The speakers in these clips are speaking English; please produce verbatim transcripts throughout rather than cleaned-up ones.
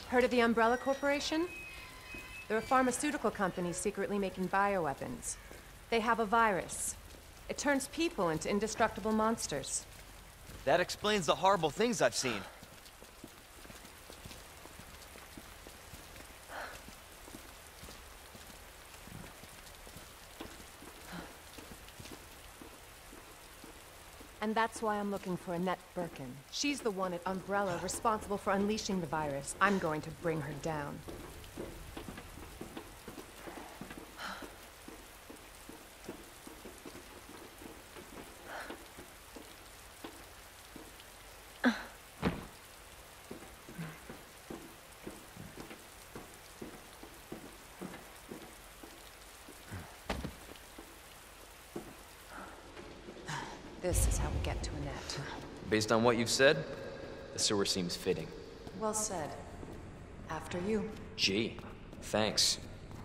Heard of the Umbrella Corporation? They're a pharmaceutical company secretly making bioweapons. They have a virus. It turns people into indestructible monsters. That explains the horrible things I've seen. And that's why I'm looking for Annette Birkin. She's the one at Umbrella responsible for unleashing the virus. I'm going to bring her down. This is how we get to Annette. Based on what you've said, the sewer seems fitting. Well said. After you. Gee, thanks.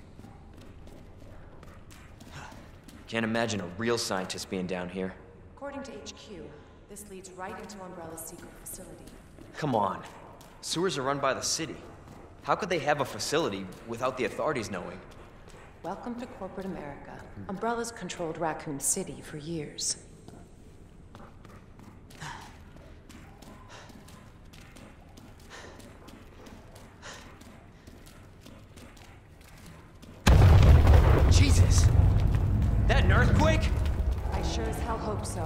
Can't imagine a real scientist being down here. According to H Q, this leads right into Umbrella's secret facility. Come on. Sewers are run by the city. How could they have a facility without the authorities knowing? Welcome to corporate America. Umbrella's controlled Raccoon City for years. Jesus! That an earthquake? I sure as hell hope so.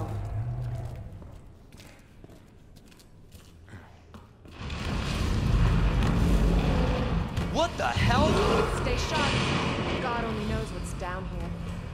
What the hell? Stay sharp. God only knows what's down here.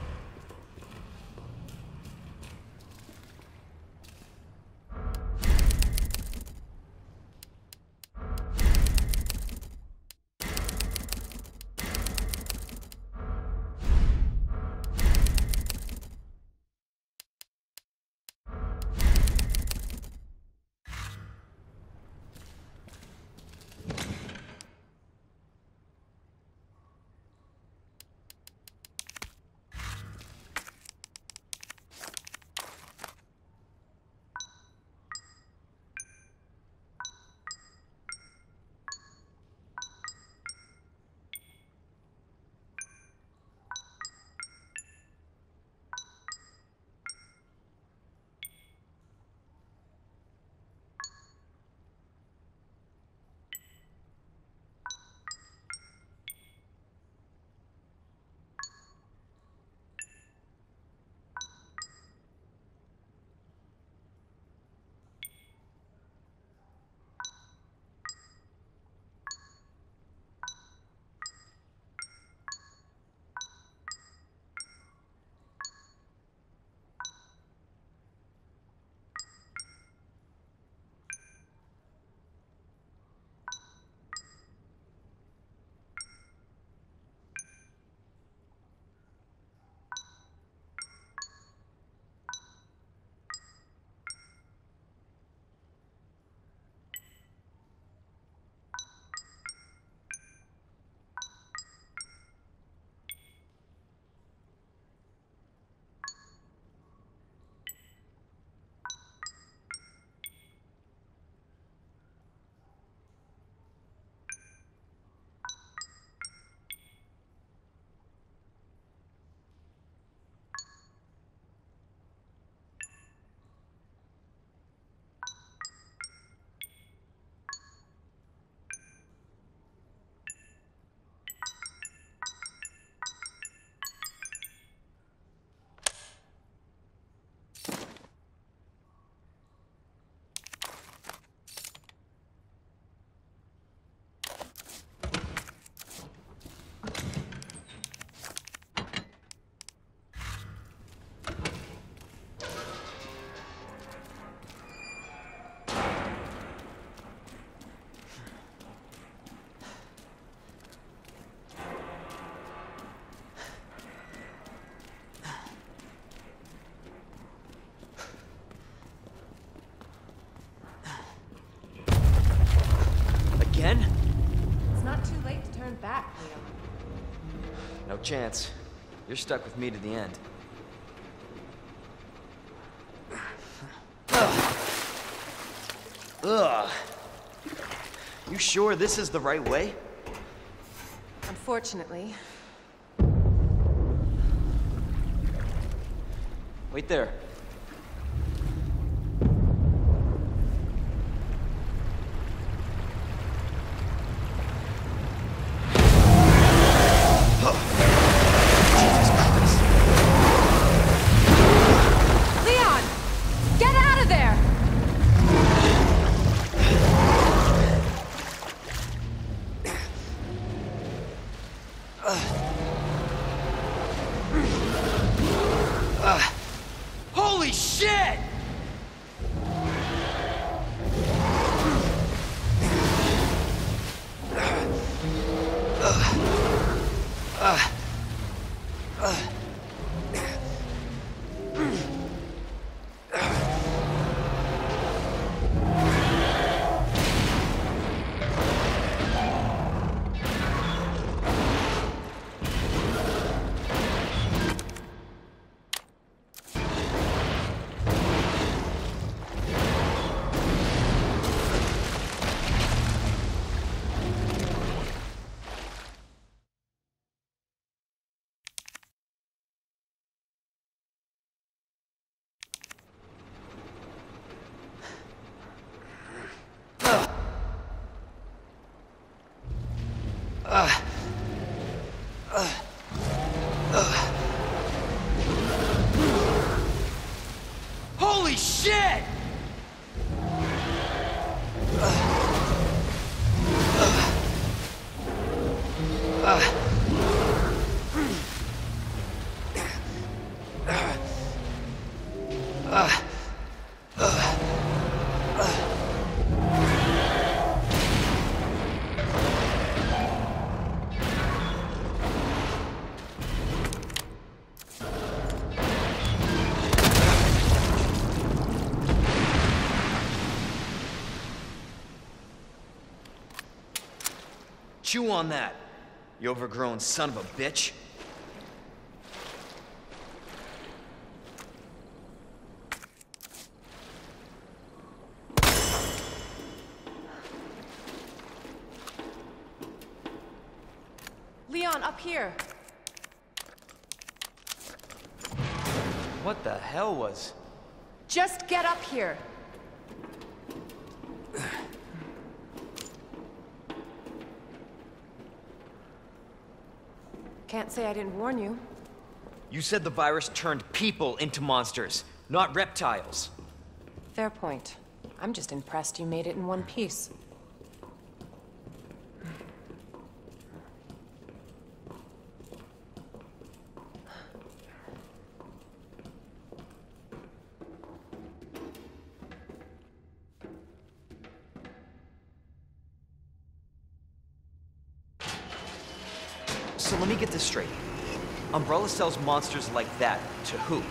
Again? It's not too late to turn back, Leo. No chance. You're stuck with me to the end. Ugh. You sure this is the right way? Unfortunately. Wait there. Holy shit! Holy shit! Chew on that, you overgrown son of a bitch. Leon, up here. What the hell was... Just get up here. Can't say I didn't warn you. You said the virus turned people into monsters, not reptiles. Fair point. I'm just impressed you made it in one piece. So let me get this straight. Umbrella sells monsters like that to who?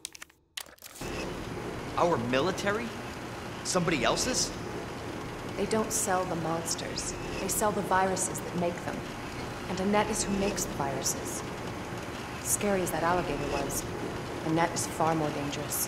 Our military? Somebody else's? They don't sell the monsters. They sell the viruses that make them. And Annette is who makes the viruses. Scary as that alligator was, Annette is far more dangerous.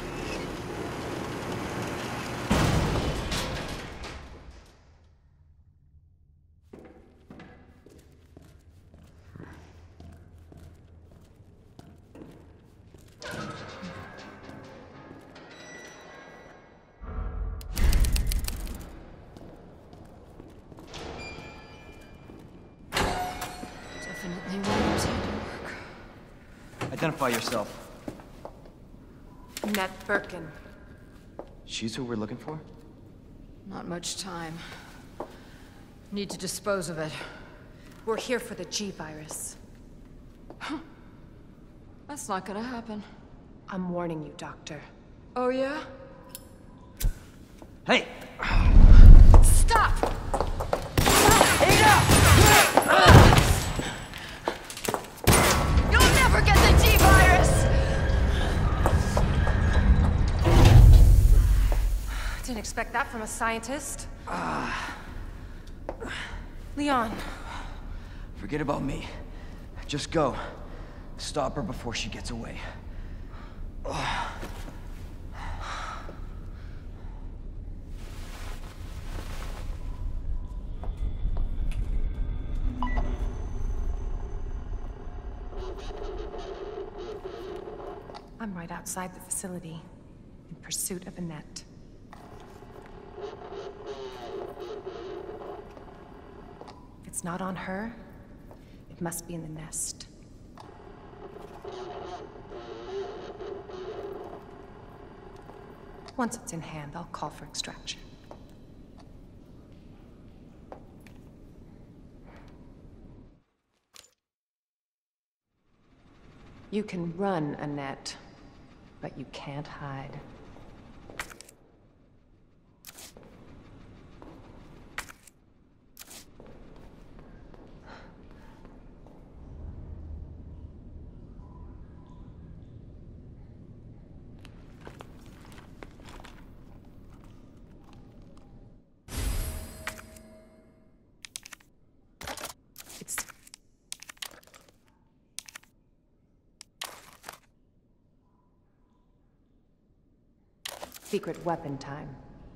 Definitely William's handiwork. Identify yourself. Annette Birkin. She's who we're looking for? Not much time. Need to dispose of it. We're here for the G virus. That's not gonna happen. I'm warning you, Doctor. Oh, yeah? Hey! Stop! Hey, now! You'll never get the G virus! Didn't expect that from a scientist. Leon. Forget about me. Just go. Stop her before she gets away. right outside the facility, in pursuit of Annette. If it's not on her, it must be in the nest. Once it's in hand, I'll call for extraction. You can run, Annette, but you can't hide. Secret weapon time.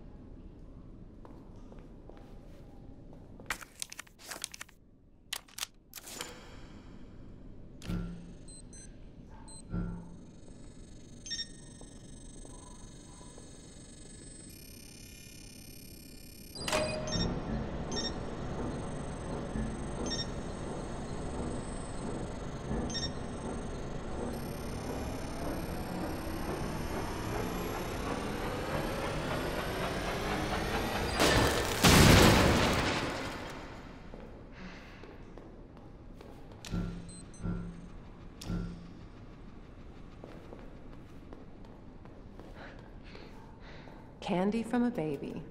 Candy from a baby.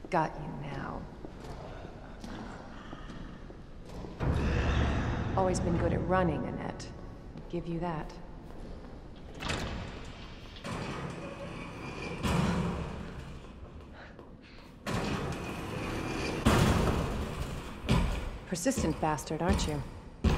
Got you now. Always been good at running, Annette. I'll give you that. Persistent bastard, aren't you?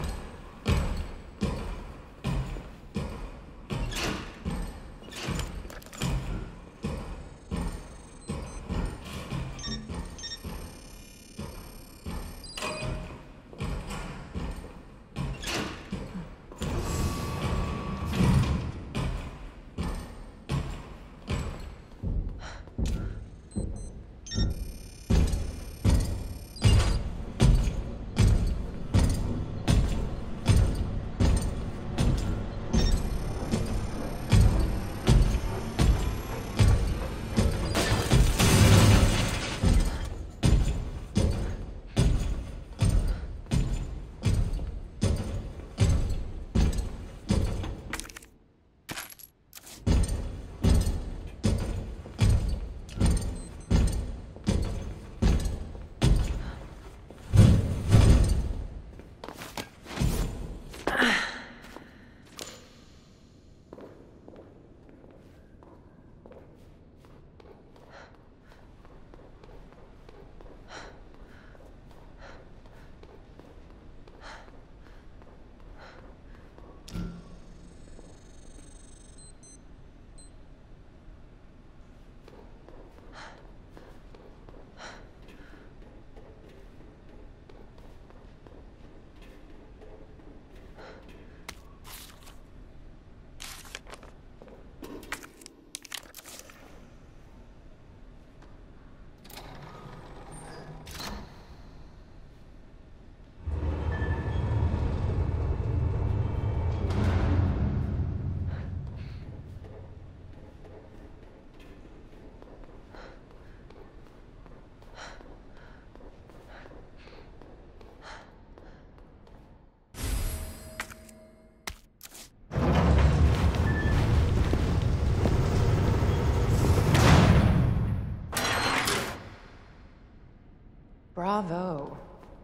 Bravo.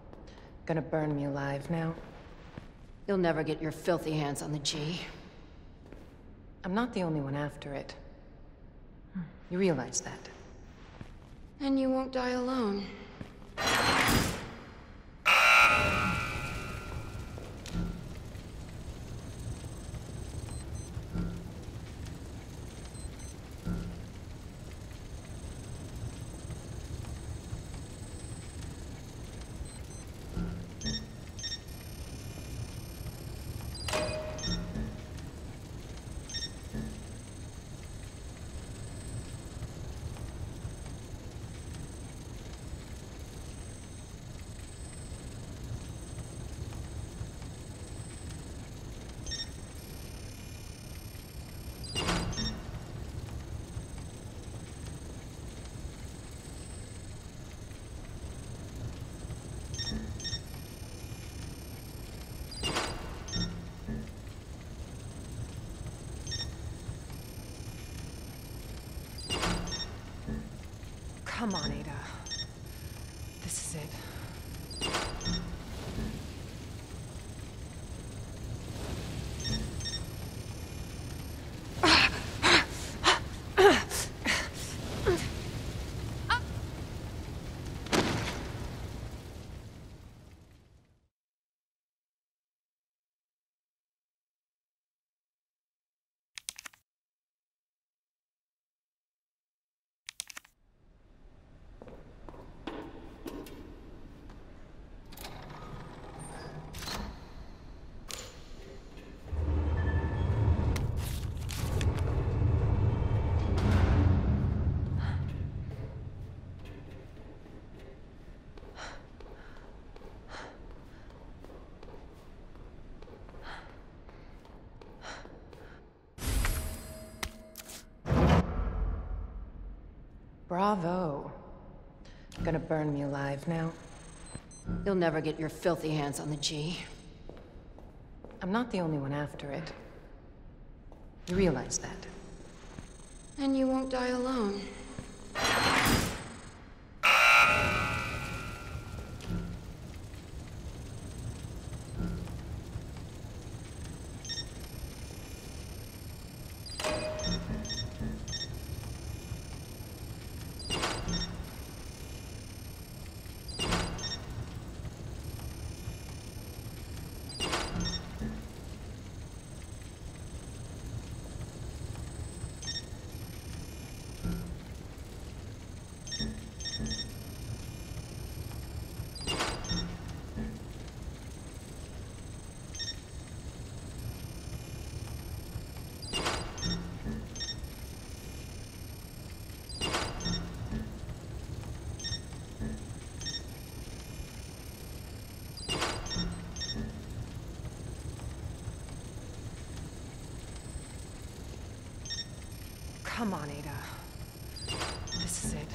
Gonna burn me alive now? You'll never get your filthy hands on the G. I'm not the only one after it. You realize that? And you won't die alone. Come on, Ada. This is it. Bravo. Gonna burn me alive now? You'll never get your filthy hands on the G. I'm not the only one after it. You realize that? And you won't die alone. Come on, Ada. This is it.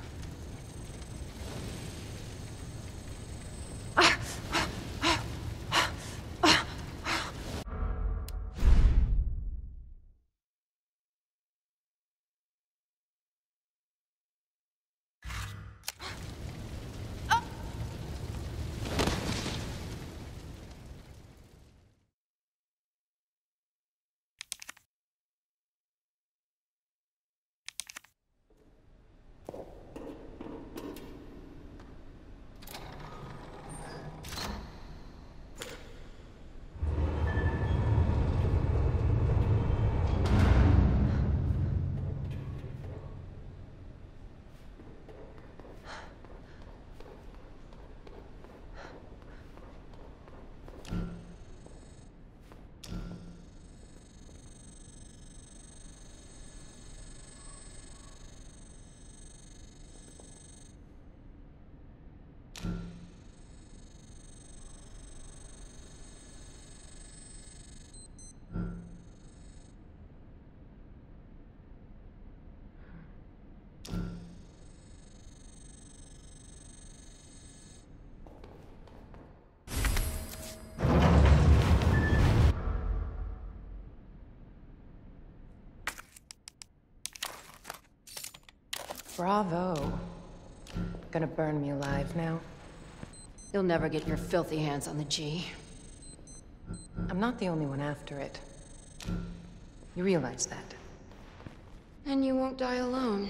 Bravo. Gonna burn me alive now? You'll never get your filthy hands on the G. I'm not the only one after it. You realize that? And you won't die alone.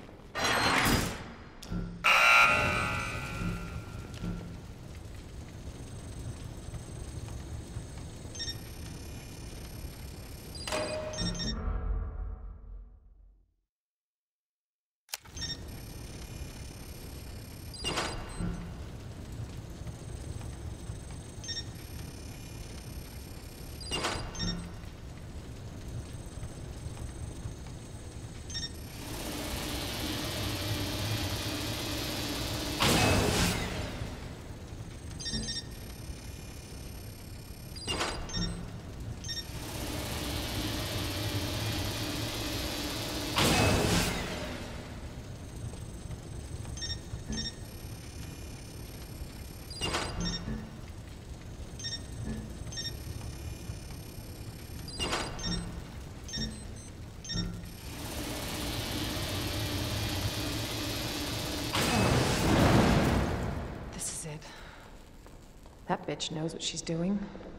That bitch knows what she's doing.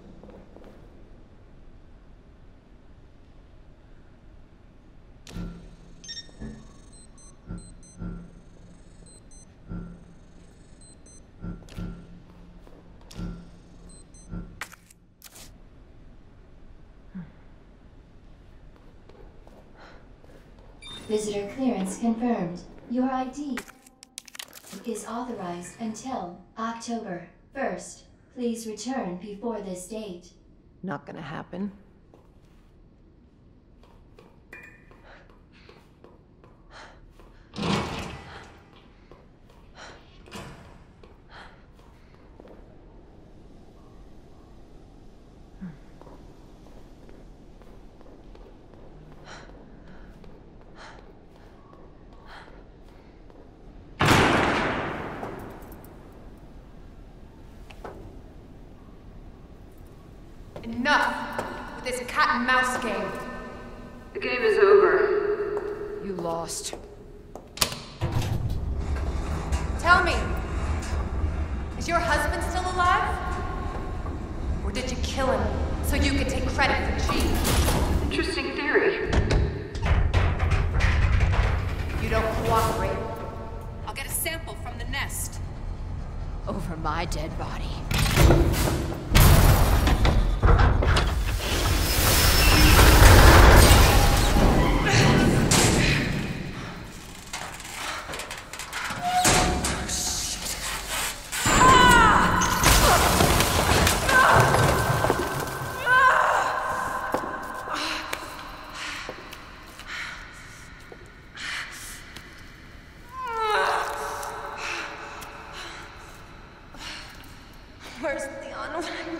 Visitor clearance confirmed. Your I D is authorized until October first. Please return before this date. Not gonna happen. Enough with this cat and mouse game. The game is over. You lost. Tell me, is your husband still alive? Or did you kill him so you could take credit for G? Interesting theory. You don't cooperate, I'll get a sample from the nest. Over my dead body. Where's Leon?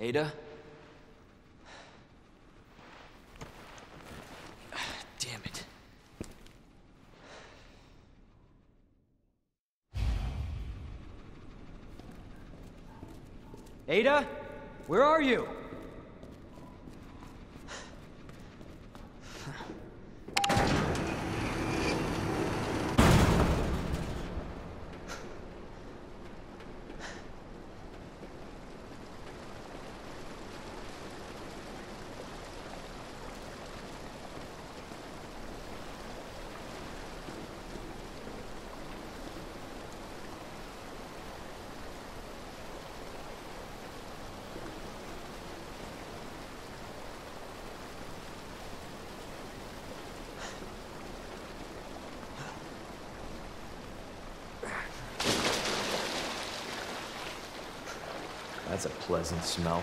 Ada? Damn it. Ada? Where are you? That's a pleasant smell.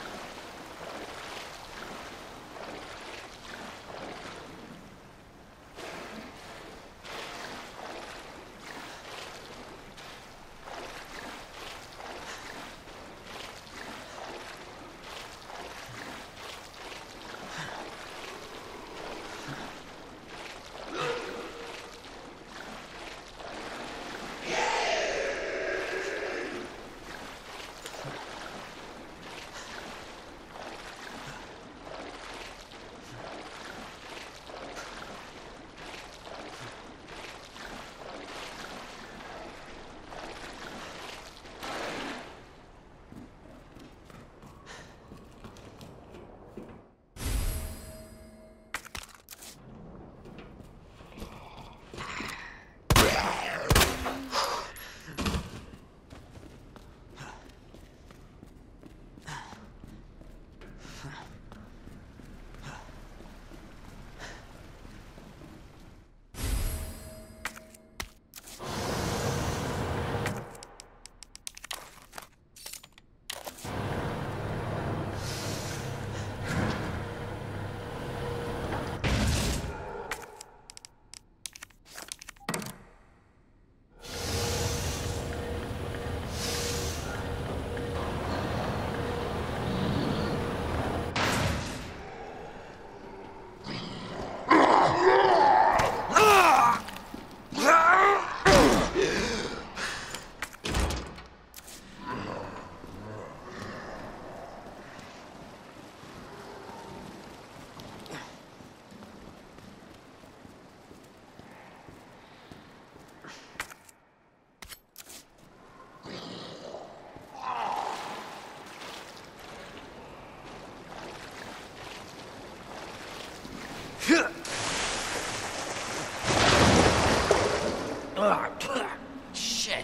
Shit.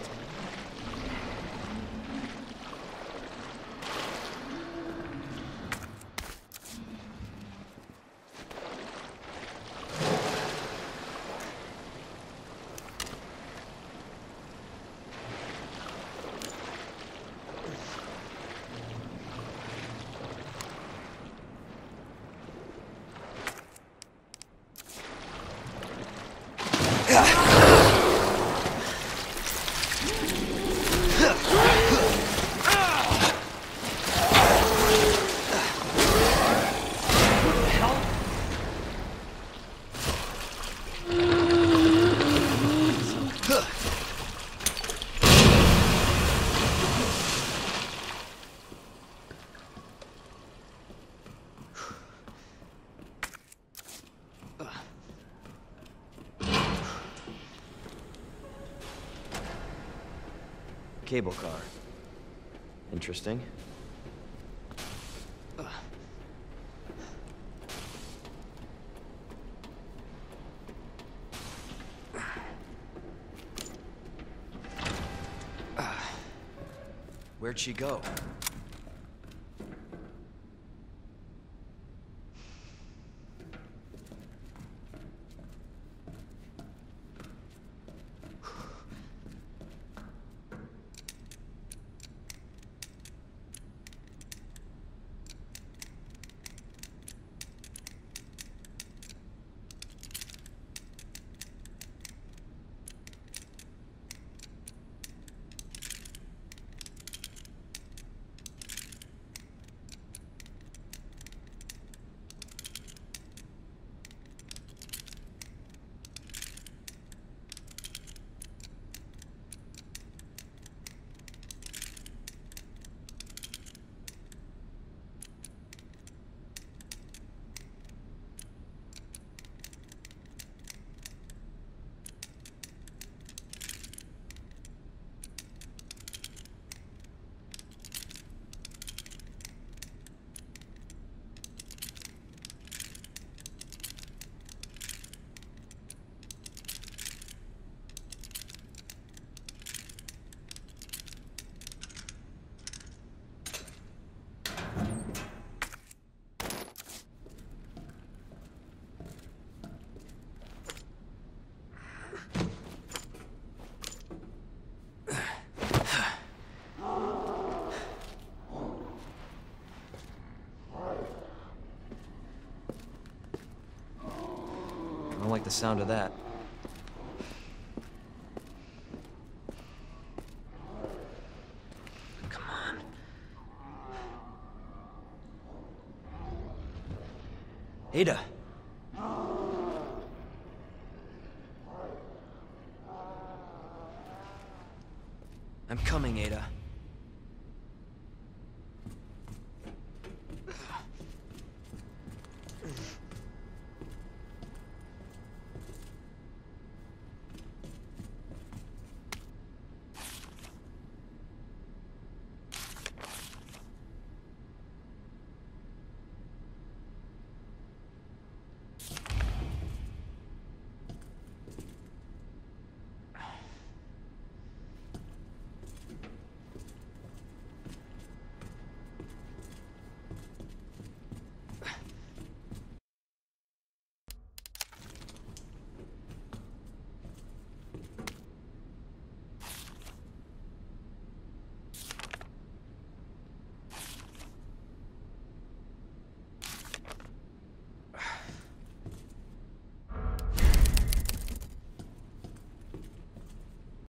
Cable car. Interesting. Uh. Uh. Where'd she go? like the sound of that. Come on. Ada. I'm coming, Ada.